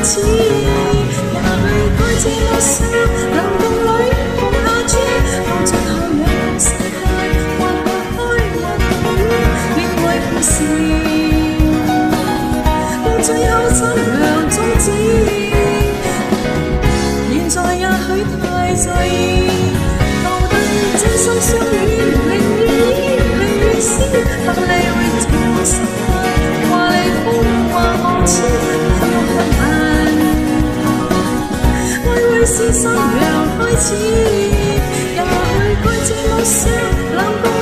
始，也許該這麼想，流動裏碰下珠，到最後兩個世界，或隔開或靠依，變為平時，到最後怎樣終止？現在也許太在意，到底真心相戀，寧願依，寧願試，不理會這個世界，話離婚話可恥，可恨，愛會是怎樣開始？也許該這麼想，冷凍。